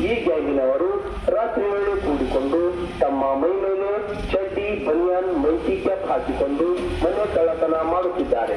ಈ ಗ್ಯಾಂಗಿನವರು ರಾತ್ರಿ ವೇಳೆ ಕೂಡಿಕೊಂಡು ತಮ್ಮ ಮೈ ಮೇಲೆ ಚಡ್ಡಿ ಬನಿಯಾನ್ ಮೈಟಿ ಕ್ಯಾಪ್ ಹಾಕಿಕೊಂಡು ಮನೆ ಕಳ್ಳತನ ಮಾಡುತ್ತಿದ್ದಾರೆ.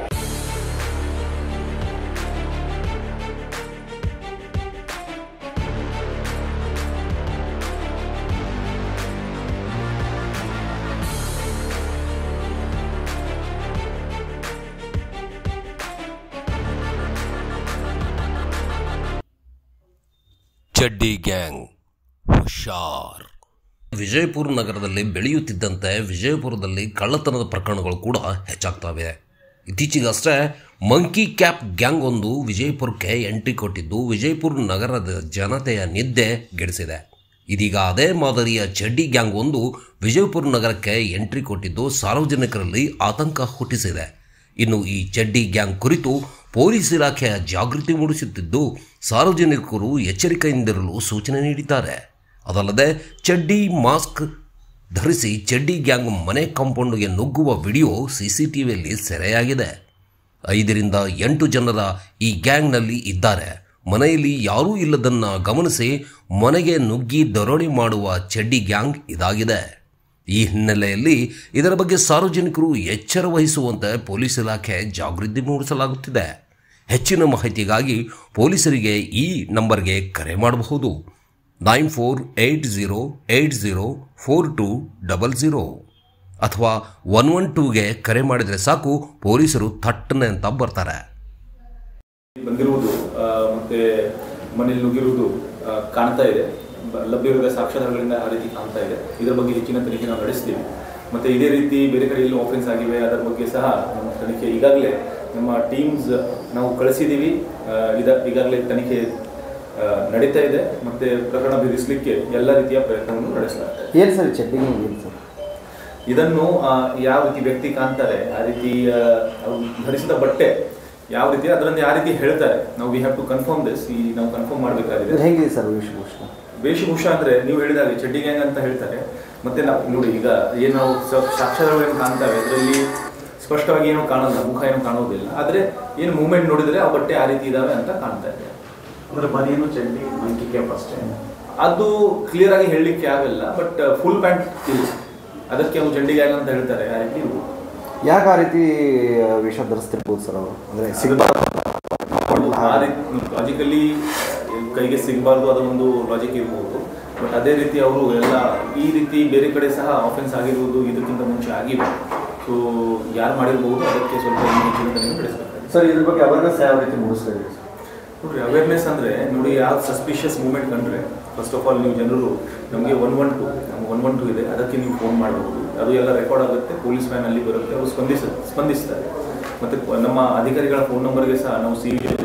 ಚಡ್ಡಿ ಗ್ಯಾಂಗ್ ಹುಷಾರ್. ವಿಜಯಪುರ ನಗರದಲ್ಲಿ ಬೆಳೆಯುತ್ತಿದ್ದಂತೆ ವಿಜಯಪುರದಲ್ಲಿ ಕಳ್ಳತನದ ಪ್ರಕರಣಗಳು ಕೂಡ ಹೆಚ್ಚಾಗ್ತವೆ. ಇತ್ತೀಚೆಗಷ್ಟೇ ಮಂಕಿ ಕ್ಯಾಪ್ ಗ್ಯಾಂಗ್ ಒಂದು ವಿಜಯಪುರಕ್ಕೆ ಎಂಟ್ರಿ ಕೊಟ್ಟಿದ್ದು ವಿಜಯಪುರ ನಗರದ ಜನತೆಯ ನಿದ್ದೆ ಗೆಡಿಸಿದೆ. ಇದೀಗ ಅದೇ ಮಾದರಿಯ ಚಡ್ಡಿ ಗ್ಯಾಂಗ್ ಒಂದು ವಿಜಯಪುರ ನಗರಕ್ಕೆ ಎಂಟ್ರಿ ಕೊಟ್ಟಿದ್ದು ಸಾರ್ವಜನಿಕರಲ್ಲಿ ಆತಂಕ ಹುಟ್ಟಿಸಿದೆ. ಇನ್ನು ಈ ಚಡ್ಡಿ ಗ್ಯಾಂಗ್ ಕುರಿತು ಪೊಲೀಸ್ ಇಲಾಖೆಯ ಜಾಗೃತಿ ಮೂಡಿಸುತ್ತಿದ್ದು ಸಾರ್ವಜನಿಕರು ಎಚ್ಚರಿಕೆಯಿಂದಿರಲು ಸೂಚನೆ ನೀಡಿದ್ದಾರೆ. ಅದಲ್ಲದೆ ಚಡ್ಡಿ ಮಾಸ್ಕ್ ಧರಿಸಿ ಚಡ್ಡಿ ಗ್ಯಾಂಗ್ ಮನೆ ಕಾಂಪೌಂಡ್ಗೆ ನುಗ್ಗುವ ವಿಡಿಯೋ ಸಿಸಿಟಿವಿಯಲ್ಲಿ ಸೆರೆಯಾಗಿದೆ. 5-8 ಜನರ ಈ ಗ್ಯಾಂಗ್ನಲ್ಲಿ ಇದ್ದಾರೆ. ಮನೆಯಲ್ಲಿ ಯಾರೂ ಇಲ್ಲದನ್ನು ಗಮನಿಸಿ ಮನೆಗೆ ನುಗ್ಗಿ ದರೋಡೆ ಮಾಡುವ ಚಡ್ಡಿ ಗ್ಯಾಂಗ್ ಇದಾಗಿದೆ. ಈ ಹಿನ್ನೆಲೆಯಲ್ಲಿ ಇದರ ಬಗ್ಗೆ ಸಾರ್ವಜನಿಕರು ಎಚ್ಚರ ವಹಿಸುವಂತೆ ಪೊಲೀಸ್ ಇಲಾಖೆ ಜಾಗೃತಿ ಮೂಡಿಸಲಾಗುತ್ತಿದೆ. ಹೆಚ್ಚಿನ ಮಾಹಿತಿಗಾಗಿ ಪೊಲೀಸರಿಗೆ ಈ ನಂಬರ್ಗೆ ಕರೆ ಮಾಡಬಹುದು. 9480804200 ಅಥವಾ 112ಗೆ ಕರೆ ಮಾಡಿದರೆ ಸಾಕು, ಪೊಲೀಸರು ಥಟ್ಟನೆ ಅಂತ ಬರ್ತಾರೆ. ಬಂದಿರುವುದು ಮತ್ತೆ ಮನೆಯಲ್ಲಿ ನುಗ್ಗಿರುವುದು ಕಾಣ್ತಾ ಇದೆ. ಲಭ್ಯವಿರುವ ಸಾಕ್ಷ್ಯಾಧಾರಗಳಿಂದ ಆ ರೀತಿ ಕಾಣ್ತಾ ಇದೆ. ಇದರ ಬಗ್ಗೆ ಹೆಚ್ಚಿನ ತನಿಖೆ ನಾವು ನಡೆಸ್ತೀವಿ. ಮತ್ತು ಇದೇ ರೀತಿ ಬೇರೆ ಕಡೆ ಎಲ್ಲೂ ಆಫೆನ್ಸ್ ಆಗಿವೆ ಅದರ ಬಗ್ಗೆ ಸಹ ನಮ್ಮ ತನಿಖೆ ಈಗಾಗಲೇ ನಮ್ಮ ಟೀಮ್ಸ್ ನಾವು ಕಳಿಸಿದ್ದೀವಿ. ಈಗಾಗಲೇ ತನಿಖೆ ನಡೀತಾ ಇದೆ ಮತ್ತು ಪ್ರಕರಣ ಭೇದಿಸಲಿಕ್ಕೆ ಎಲ್ಲ ರೀತಿಯ ಪ್ರಯತ್ನವನ್ನು ನಡೆಸಲಾಗ್ತದೆ. ಏನು ಸರ್ ಚಡ್ಡಿ ಏನು ಸರ್? ಇದನ್ನು ಯಾವ ರೀತಿ ವ್ಯಕ್ತಿ ಕಾಣ್ತಾರೆ, ಆ ರೀತಿ ಧರಿಸಿದ ಬಟ್ಟೆ ಯಾವ ರೀತಿ ಅದರಲ್ಲಿ ಆ ರೀತಿ ಹೇಳ್ತಾರೆ. ನಾವು we have to confirm this. ನಾವು ಕನ್ಫರ್ಮ್ ಮಾಡಬೇಕಾಗಿದೆ. ಹೇಗಿದೆ ಸರ್ ವೇಷಭೂಷ ಅಂದರೆ ನೀವು ಹೇಳಿದಾಗೆ ಚಡ್ಡಿ ಗ್ಯಾಂಗ್ ಅಂತ ಹೇಳ್ತಾರೆ. ಮತ್ತು ನಾವು ನೋಡಿ ಈಗ ಏನು ನಾವು ಸಾಕ್ಷ್ಯಾಧಾರಗಳನ್ನು ಕಾಣ್ತವೆ ಅದರಲ್ಲಿ ಸ್ಪಷ್ಟವಾಗಿ ಏನೂ ಕಾಣಲ್ಲ, ಮುಖ ಏನೂ ಕಾಣೋದಿಲ್ಲ. ಆದರೆ ಏನು ಮೂವ್ಮೆಂಟ್ ನೋಡಿದರೆ ಆ ಬಟ್ಟೆ ಆ ರೀತಿ ಇದ್ದಾವೆ ಅಂತ ಕಾಣ್ತಾ ಇದೆ. ಅಂದರೆ ಬನಿಯನು ಚಡ್ಡಿ ಮಂಕಿ ಕ್ಯಾಪ್ ಅಷ್ಟೇ, ಅದು ಕ್ಲಿಯರ್ ಆಗಿ ಹೇಳಲಿಕ್ಕೆ ಆಗಲ್ಲ. ಬಟ್ ಫುಲ್ ಪ್ಯಾಂಟ್ ಇಲ್ಲ, ಅದಕ್ಕೆ ಅವ್ರು ಚಡ್ಡಿ ಗ್ಯಾಂಗ್ ಅಂತ ಹೇಳ್ತಾರೆ. ಆ ರೀತಿ ಇರ್ಬೋದು. ಯಾಕೆ ಆ ರೀತಿ ವೇಷ ಧರಿಸ್ತಿರ್ಬೋದು ಸರ್ ಅವರು? ಅಂದರೆ ಆ ರೀತಿ ಲಾಜಿಕಲಿ ಕೈಗೆ ಸಿಗಬಾರ್ದು, ಅದೊಂದು ಲಾಜಿಕ್ ಇರ್ಬೋದು. ಬಟ್ ಅದೇ ರೀತಿ ಅವರು ಎಲ್ಲ ಈ ರೀತಿ ಬೇರೆ ಕಡೆ ಸಹ ಆಫೆನ್ಸ್ ಆಗಿರ್ಬೋದು, ಇದಕ್ಕಿಂತ ಮುಂಚೆ ಆಗಿವೆ. ಸೊ ಯಾರು ಮಾಡಿರ್ಬೋದು, ಅದಕ್ಕೆ ಸ್ವಲ್ಪ ಹೆಚ್ಚಿನ ನಡೆಸಬೇಕಾಗಿದೆ. ಸರ್ ಇದ್ರ ಬಗ್ಗೆ ಅವೇರ್ನೆಸ್ ಯಾವ ರೀತಿ ಮೂಡಿಸ್ತಾ ಇದೆ? ನೋಡಿರಿ, ಅವೇರ್ನೆಸ್ ಅಂದರೆ ನೋಡಿ, ಯಾವ ಸಸ್ಪಿಷಿಯಸ್ ಮೂವ್ಮೆಂಟ್ ಕಂಡ್ರೆ ಫಸ್ಟ್ ಆಫ್ ಆಲ್ ನೀವು ಜನರು ನಮಗೆ 112 ಇದೆ, ಅದಕ್ಕೆ ನೀವು ಫೋನ್ ಮಾಡಬಹುದು. ಅದು ಎಲ್ಲ ರೆಕಾರ್ಡ್ ಆಗುತ್ತೆ, ಪೊಲೀಸ್ ವ್ಯಾನ್ ಅಲ್ಲಿ ಬರುತ್ತೆ, ಅವರು ಸ್ಪಂದಿಸ್ತಾರೆ. ಮತ್ತು ನಮ್ಮ ಅಧಿಕಾರಿಗಳ ಫೋನ್ ನಂಬರ್ಗೆ ಸಹ ನಾವು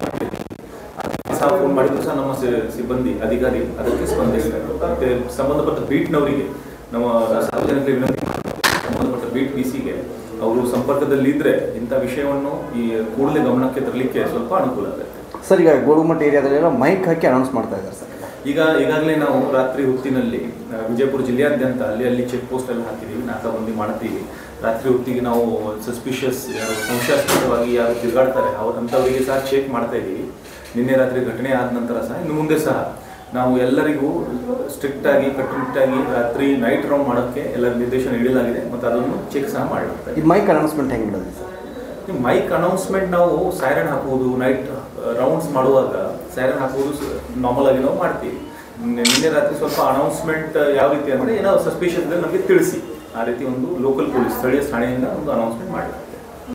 ಫೋನ್ ಮಾಡಿದ್ರು ಸಹ ನಮ್ಮ ಸಿಬ್ಬಂದಿ ಅಧಿಕಾರಿ ಅದಕ್ಕೆ ಸ್ಪಂದಿಸ್ತಾರೆ. ಮತ್ತು ಸಂಬಂಧಪಟ್ಟ ಬೀಟ್ನವರಿಗೆ ನಮ್ಮ ಸಾರ್ವಜನಿಕರಿಗೆ ವಿನಂತಿ, ಸಂಬಂಧಪಟ್ಟ ಬೀಟ್ PC-ಗೆ ಅವರು ಸಂಪರ್ಕದಲ್ಲಿದ್ದರೆ ಇಂಥ ವಿಷಯವನ್ನು ಈ ಕೂಡಲೇ ಗಮನಕ್ಕೆ ತರಲಿಕ್ಕೆ ಸ್ವಲ್ಪ ಅನುಕೂಲ ಆಗುತ್ತೆ. ಸರ್ ಈಗ ಗೋಳುಮಟ್ಟ ಏರಿಯಾದಲ್ಲೆಲ್ಲ ಮೈಕ್ ಹಾಕಿ ಅನೌನ್ಸ್ ಮಾಡ್ತಾ ಇದ್ದಾರೆ ಸರ್. ಈಗಾಗಲೇ ನಾವು ರಾತ್ರಿ ಹೊತ್ತಿನಲ್ಲಿ ವಿಜಯಪುರ ಜಿಲ್ಲೆಯಾದ್ಯಂತ ಅಲ್ಲಿ ಚೆಕ್ ಪೋಸ್ಟ್ ಎಲ್ಲ ಹಾಕಿದ್ದೀವಿ, ನಾಕಾಬಂದಿ ಮಾಡ್ತೀವಿ. ರಾತ್ರಿ ಹೊತ್ತಿಗೆ ನಾವು ಸಸ್ಪಿಷಿಯಸ್ ಸಂಶಯಾಸ್ಪದವಾಗಿ ಯಾರು ತಿರುಗಾಡ್ತಾರೆ ಅಂಥವರಿಗೆ ಸಹ ಚೆಕ್ ಮಾಡ್ತಾ ಇದ್ದೀವಿ. ನಿನ್ನೆ ರಾತ್ರಿ ಘಟನೆ ಆದ ನಂತರ ಸಹ ಇನ್ನು ಮುಂದೆ ಸಹ ನಾವು ಎಲ್ಲರಿಗೂ ಸ್ಟ್ರಿಕ್ಟಾಗಿ ಕಟ್ಟುನಿಟ್ಟಾಗಿ ರಾತ್ರಿ ನೈಟ್ ರೌಂಡ್ ಮಾಡೋಕ್ಕೆ ಎಲ್ಲ ನಿರ್ದೇಶನ ನೀಡಲಾಗಿದೆ ಮತ್ತು ಅದನ್ನು ಚೆಕ್ ಸಹ ಮಾಡಲಾಗ್ತದೆ. ಈ ಮೈಕ್ ಅನೌನ್ಸ್ಮೆಂಟ್ ಹೆಂಗೆ ಮಾಡೋದು ಸರ್? ಈ ಮೈಕ್ ಅನೌನ್ಸ್ಮೆಂಟ್ ನಾವು ಸೈರನ್ ಹಾಕುವುದು, ನೈಟ್ ರೌಂಡ್ಸ್ ಮಾಡುವಾಗ ಸೈರನ್ ಹಾಕುವುದು ನಾರ್ಮಲ್ ಆಗಿ ನಾವು ಮಾಡ್ತೀವಿ. ನಿನ್ನೆ ರಾತ್ರಿ ಸ್ವಲ್ಪ ಅನೌನ್ಸ್ಮೆಂಟ್ ಯಾವ ರೀತಿ ಅಂದರೆ ಏನೋ ಸಸ್ಪಿಷಿಯಸ್ ನಮಗೆ ತಿಳಿಸಿ, ಆ ರೀತಿ ಒಂದು ಲೋಕಲ್ ಪೊಲೀಸ್ ಸ್ಥಳೀಯ ಠಾಣೆಯಿಂದ ಒಂದು ಅನೌನ್ಸ್ಮೆಂಟ್ ಮಾಡಿ